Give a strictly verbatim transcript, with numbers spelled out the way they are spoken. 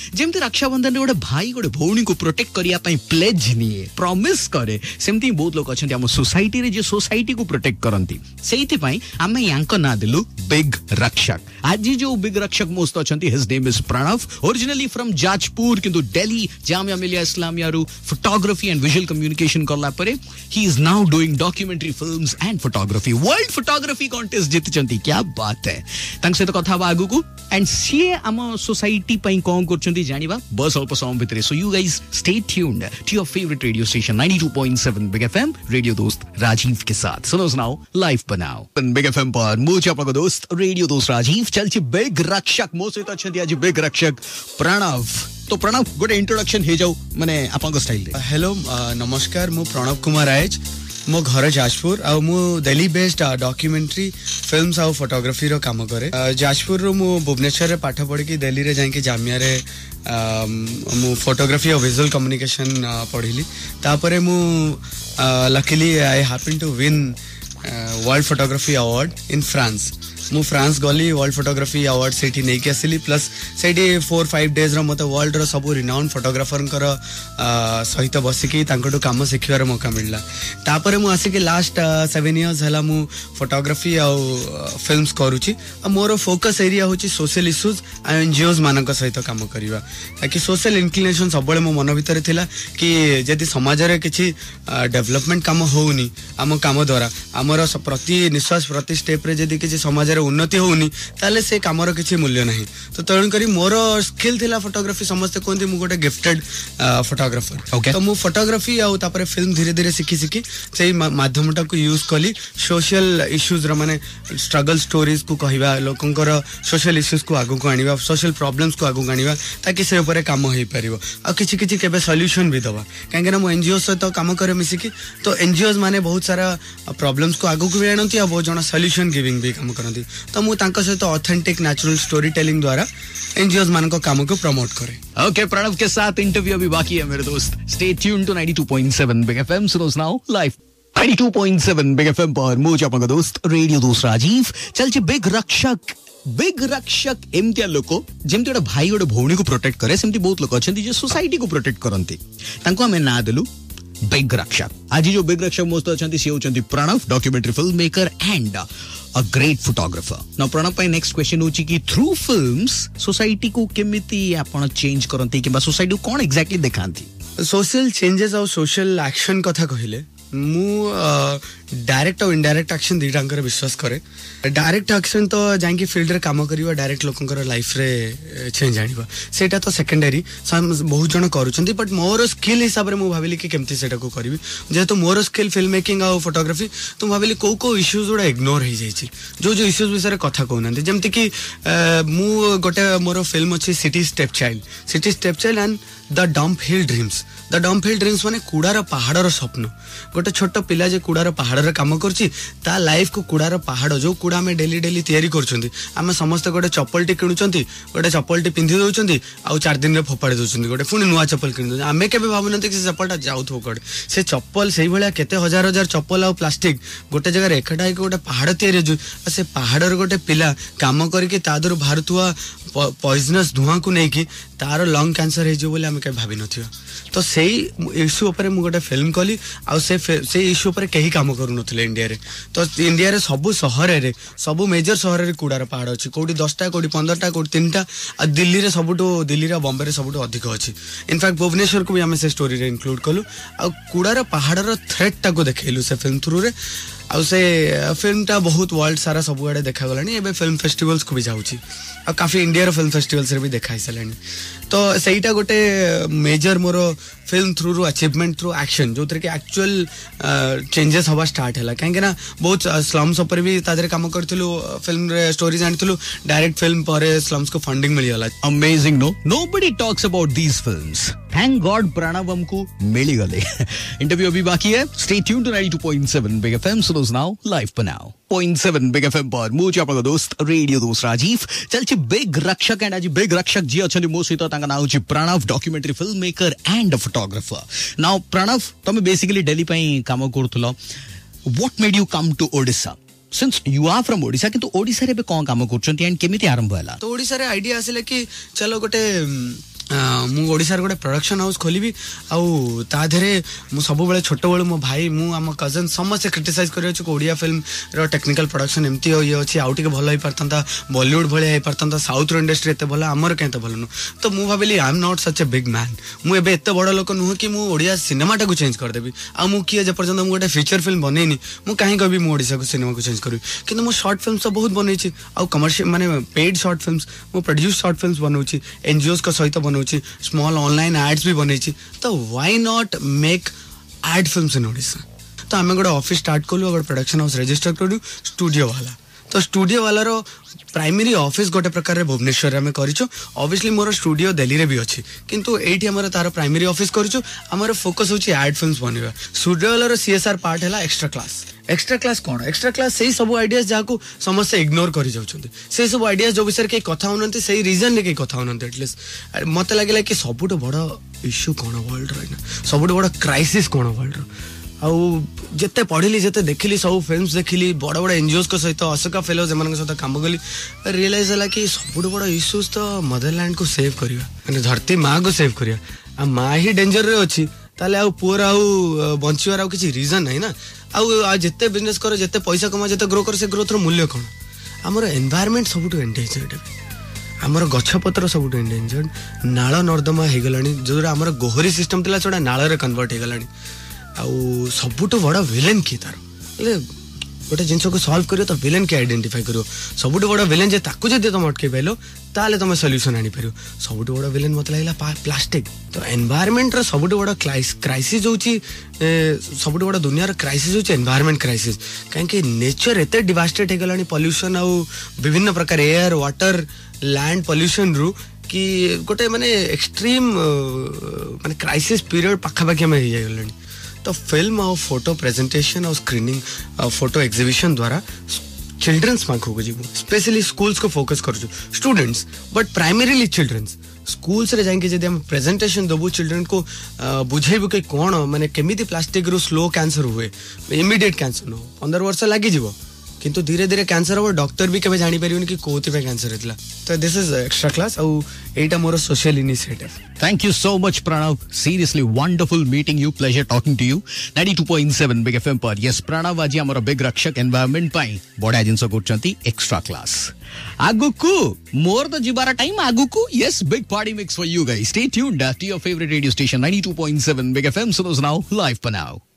जेमती रक्षाबंधन गोटे भाई गोटे भौणी को प्रोटेक्ट करिया पई प्लेज निए प्रॉमिस करे सेमती बहुत लोग अछंती हम सोसाइटी रे जे सोसाइटी को प्रोटेक्ट करंती सेइथि पई आमे यांको ना दिलु बिग रक्षक आज जो बिग रक्षक मोस्त अछंती his name is Pranav originally from Jajpur किंतु दिल्ली जामिया मिलिया इस्लामिया रु फोटोग्राफी एंड विजुअल कम्युनिकेशन करला परे he is now doing documentary films and photography world photography contest जीतचंती क्या बात है तांक से तो कथा आगु को एंड सीए आम सोसाइटी पई कोन करचंती जानिबा बस अल्प समय भितरे so you guys stay tuned to your favourite radio station ninety two point seven big FM radio दोस्त राजीव के साथ सुनो सुनाओ लाइव बनाओ बिग एफएम पर मुझे आपका दोस्त रेडियो दोस्त राजीव चलची बिग रक्षक मो सहित अछंती आज बिग रक्षक प्रणव तो प्रणव गोटे इंट्रोडक्शन हे जाऊ माने आपन को स्टाइल रे हेलो नमस्कार मु प्रणव कुमार राज मो घर जाजपुर आ मु दिल्ली बेस्ड डॉक्यूमेंट्री फिल्म्स आ फोटोग्राफी रो काम करे जाजपुर रो मु भुवनेश्वर रे पाठ पढ़ी की दिल्ली रे जाई के जामिया रे मु फोटोग्राफी और विजुअल कम्युनिकेशन पढ़िली तापरे मु luckily I happen to win world photography award in France मु फ्रांस गली वर्ल्ड फोटोग्राफी अवार्ड सेठी नै के आसिली प्लस सेठी फोर फाइव डेज रो मते वर्ल्ड रो सब रिनाउंड फोटोग्राफर कर सहित बसिकी तांकटो काम सिखिवार मौका मिलला तापरे मु आसी के लास्ट सेवन इयर्स हला मु फोटोग्राफी आ फिल्म्स करूची आ मोर फोकस एरिया होची सोशल इश्यूज आ एनजीओज मानक सहित काम करिवा ताकि सोशल इंक्लिनेशन सबले मो मन भीतर थिला कि जदि समाज रे किछि डेवलपमेंट काम होउनी आम काम द्वारा हमर प्रति निश्वास प्रति स्टेप रे जदि किछि समाज उन्नति होनी ताले से कामर किछि मूल्य नहीं तो तरण करी मोर स्किल थिला फोटोग्राफी समस्त कोंती मु गोटे गिफ्टेड फोटोग्राफर okay. तो मु फोटोग्राफी आ तापर फिल्म धीरे धीरे सिखी सिखी सेही माध्यमटा को यूज कली सोशल इश्यूज र माने स्ट्रगल स्टोरीज को कहिबा लोकंकर सोशल इश्यूज को आगु को आनिबा सोशल प्रॉब्लम्स को आगु आनिबा ताकि से ऊपर काम होई परिबो आ किछि किछि केबे सॉल्यूशन भी दबा काहेकि ना मु एनजीओ से तो काम करे मिसिकी तो एनजीओज माने बहुत सारा प्रॉब्लम्स को आगु को आणंती आ बहुत जणा सॉल्यूशन गिविंग भी काम करंती तो मु तांका सहित ऑथेंटिक नेचुरल स्टोरी टेलिंग द्वारा एनजीओज मान को काम को प्रमोट करे ओके प्रणव के साथ इंटरव्यू अभी बाकी है मेरे दोस्त stay tuned to ninety two point seven big FM सुनो now live ninety two point seven big FM पर मुझे आपका दोस्त रेडियो दोस्त राजीव चलचे बिग रक्षक बिग रक्षक एमतिया लोको जेमति गोटे भाई गोटे भौणी को प्रोटेक्ट करे सेमति बहुत लोक अछंती जे सोसाइटी को प्रोटेक्ट करंती तांको हमें ना देलु बिग रक्षक आज जो बिग रक्षक मोस्त अछंती से होचंती Pranav documentary film maker and a great photographer. Now Pranav पाई नेक्स्ट क्वेश्चन होची कि थ्रू फिल्म्स सोसाइटी को केमिति आपण चेंज करंती कि बा सोसाइटी को कोन एग्जैक्टली देखांती सोशल चेंजेस और सोशल एक्शन कथा कहिले मु डायरेक्ट और इनडायरेक्ट एक्शन दीटांकर विश्वास करे डायरेक्ट एक्शन तो जांकी फील्ड रे काम करिवा डायरेक्ट लोकंकर लाइफ रे चेंज आनिबा सेटा तो सेकेंडरी बहुत जण करूचंती बट मोर स्किल हिसाब रे मु भाबिली कि केमती सेटा को करबी जेतो मोर स्किल फिल्म मेकिंग आ फोटोग्राफी तो भाबिली को को इश्यूज उडा इग्नोर हे जाई छी जो जो इश्यूज विषय कथा कहउनंती जेमति कि मु गोटे मोर फिल्म अछि city step child city step child and the dump hill dreams the dump hill dreams माने कुडार पहाड़र स्वप्न गोटे छोट पिला जे कुडार पहाड़र काम करछि ता लाइफ को कुडार पहाड़ जो कुडा में डेली डेली तयारी करछंती आमे समस्त गोटे चप्पलटी किनुचंती गोटे चप्पलटी पिंधि दउचंती आ चार दिन रे फोपाडी दउचंती गोटे फुनी नुवा चप्पल किनु आमे केबे भाबुनंती कि चप्पलटा जाउथो कोड से चप्पल सेही भलिया केते हजार हजार चप्पल आ प्लास्टिक गोटे जगह एकटा के गोटे पहाड़ तयारी जो से पहाड़र गोटे पिला काम करके तादर भारतुआ पॉइजनस धुआं को नहीं कि तार लंग कैंसर हे जो बोले हम के भाबी नथियो तो सेही इश्यू ऊपर मु गोटे फिल्म कली आ से से इश्यू ऊपर केही काम करू नथिले इंडिया रे तो इंडिया रे सब शहर रे सब मेजर शहर रे कुडार पहाड़ अछि कोडी दसटा कोडी पंद्रहटा कोडी तीनटा आ दिल्ली रे सबटो दिल्ली रे बॉम्बे रे सबटो अधिक अछि इनफैक्ट भुवनेश्वर को भी हम से स्टोरी रे इंक्लूड कलु आ कुडार पहाड़ रो थ्रेट टा को देखेलु से फिल्म थ्रू रे आ से फिल्म टा बहुत वर्ल्ड सारा सब आड़े देखा गलानी एबे फिल्म फेस्टिवल्स को भी जाउची आ काफी इंडिया रो फिल्म फेस्टिवल्स रे भी देखा हिसलानी तो सेईटा गोटे मेजर मोर फिल्म थ्रू रो अचीवमेंट थ्रू एक्शन जो तरे के एक्चुअल चेंजेस हवा स्टार्ट हैला काहे ना बहुत स्लम्स ऊपर भी तादरे काम करथिलु फिल्म रे स्टोरी जानथिलु डायरेक्ट फिल्म पर स्लम्स को फंडिंग मिली होला amazing no nobody talks about these films thank God Pranav हमको मिली गले इंटरव्यू अभी बाकी है stay tuned to ninety two point seven big FM सुनो नाउ लाइव पर now point seven big FM पर मुझे आपका दोस्त रेडियो दोस्त राजीव चलछि बिग रक्षक एंड आज बिग रक्षक जी अछन मो सहित तांका नाउ छि Pranav documentary film maker and photographer now Pranav तुम बेसिकली दिल्ली पई काम करथलो what made you come to Odisha since you are from Odisha कि तो ओडिशा रे बे कोन काम करछंती एंड केमिति आरंभ होला तो ओडिशा रे आईडिया आसिले कि चलो गोटे ମୁଁ ଓଡ଼ିଶାର ଗୋଟେ ପ୍ରଡକ୍ସନ ହାଉସ୍ ଖୋଲିବି ଆଉ ତା ଦେହରେ ମୁଁ ସବୁବେଳେ ଛୋଟବେଳୁ ମୋ ଭାଇ ମୁଁ ଆମ କଜନ୍ ସମସ୍ତେ କ୍ରିଟିସାଇଜ୍ କରିଅଛୁ କି ଓଡ଼ିଆ ଫିଲ୍ମର ଟେକ୍ନିକାଲ ପ୍ରଡକ୍ସନ ଏମିତି ଇଏ ଅଛି ଆଉ ଟିକେ ଭଲ ହେଇପାରିଥାନ୍ତା ବଲିଉଡ୍ ଭଳିଆ ହେଇପାରିଥାନ୍ତା ସାଉଥର ଇଣ୍ଡଷ୍ଟ୍ରି ଏତେ ଭଲ ଆମର କାହିଁ ଏତେ ଭଲ ନୁହଁ ତ ମୁଁ ଭାବିଲି I am not such a big man ମୁଁ ଏବେ ଏତେ ବଡ଼ ଲୋକ ନୁହଁ କି ମୁଁ ଓଡ଼ିଆ ସିନେମାଟାକୁ ଚେଞ୍ଜ କରିଦେବି ଆଉ ମୁଁ କିଏ ଯେପର୍ଯ୍ୟନ୍ତ ମୁଁ ଗୋଟେ ଫିଚର ଫିଲ୍ମ ବନେଇନି ମୁଁ କାହିଁ କହିବି ମୁଁ ଓଡ଼ିଶାକୁ ସିନେମାକୁ ଚେଞ୍ଜ କରିବି କିନ୍ତୁ ମୁଁ ସର୍ଟ ଫିଲ୍ମ ତ ବହୁତ ବନେଇଛି ଆଉ କମର୍ସିଆଲ ମାନେ ପେଡ୍ ସର୍ଟ ଫିଲ୍ମ ମୁଁ ପ୍ରଡ୍ୟୁସ୍ ସର୍ଟ ଫିଲ୍ମ ବନଉଛି ଏନଜିଓଙ୍କ ସହିତ ବନଉଛି ସ୍ମଲ୍ ऑनलाइन एड्स भी बनई तो why not make ad films in Odisha तो आम गोटे ऑफिस स्टार्ट कलु गोटे प्रोडक्शन हाउस रजिस्टर कलु स्टूडियो वाला तो स्टूडियो वाला रो प्राइमरी ऑफिस गोटे प्रकार भुवनेश्वर में करिछु ऑब्वियसली मोर स्टूडियो दिल्ली रे भी अछि किंतु एठी हमर तार प्राइमरी ऑफिस करिछु हमर फोकस होची एड फिल्म्स बनिबा स्टूडियो वाला रो सीएसआर पार्ट हैला एक्स्ट्रा क्लास एक्स्ट्रा क्लास कौन एक्स्ट्रा क्लास से सब आइडियाज जहाँ समस्त इग्नोर कर से सब आइडियाज जो विषय कहीं कथा होना से रिजन में कहीं कथा होना एटलिस्ट मत लगे कि सबुठ बड़ इश्यू कौन वर्ल्ड रही सबुठ बड़ क्राइसिस कौन वर्ल्ड आउ जिते पढ़िली जिते देखिली सब फिल्म्स देखिली बड़ बड़ एनजीओ सहित अशोका फेलोज एम सहित काम कली रियलाइज है कि सबुठ बड़ इश्यूज तो मदरलैंड को सेव करवा माने धरती माँ को सेव करवा माँ ही डेंजर रे अच्छी ताले आउ पुअर आउ बंचिवार आउ किसी रीजन नहीं ना आउ जिते बिजनेस कर जिते पैसा कमा जिते ग्रो कर से ग्रोथ रो मूल्य कौन आमर एनवायरनमेंट सबुठ एंडेंजर्ड आमर गछपत्र सबुठ एंडेंजर्ड नाଳ नर्दमा हो गलानी जो आमर गोहरी सिस्टम थिला छोड़ा नाଳ रे कन्वर्ट हो गलानी आउ सबुठ बड़ विलेन की तार गोटे जिनस को सॉल्व करियो तो विलेन के आइडेंटिफाई करियो सबुठ बड़ विलेन जे ताकू जदि तुम अटके पाइलो ताले तुम सॉल्यूशन आनी पारियो सबुठ बड़ विलेन मत लागला प्लास्टिक तो एनवायरनमेंट रो सबुठ बड़ क्राइसिस होची सबुठ बड़ दुनिया रो क्राइसिस होची एनवायरनमेंट क्राइसिस काहे कि नेचर एते डिवास्टेड हे गलानी पॉल्यूशन आउ विभिन्न प्रकार एयर वाटर लैंड पॉल्यूशन रु कि गोटे माने एक्सट्रीम माने क्राइसिस पीरियड पाखापाखि में हो गलानी तो फिल्म और फोटो प्रेजेंटेशन और स्क्रीनिंग और फोटो एग्जिबिशन द्वारा चिल्ड्रंस पाखक जीव स्पेशली स्कूल्स को फोकस कर students but primarily children's schools रे जाके जदि हम प्रेजेंटेशन दबु चिल्ड्रन को बुझेबु कि कोन माने केमिति प्लास्टिक रो स्लो कैंसर हुए इमीडिएट कैंसर न पंद्रह वर्ष लागी जीवो किंतु धीरे धीरे कैंसर हो डॉक्टर भी केबे जानि परिबन कि कोथि पे कैंसर हेतला तो दिस इज एक्स्ट्रा क्लास औ एटा मोर social initiative Thank you so much, Pranav. Seriously, wonderful meeting you. Pleasure talking to you. ninety-two point seven Big F M पर. Yes, Pranav आज हमर big रक्षक environment पाई. बड़ा जिनस करचंती extra class. आगुकु more the जिबारा time आगुकु. Yes, big party mix for you guys. Stay tuned to your favorite radio station ninety-two point seven Big F M. So those now live for now.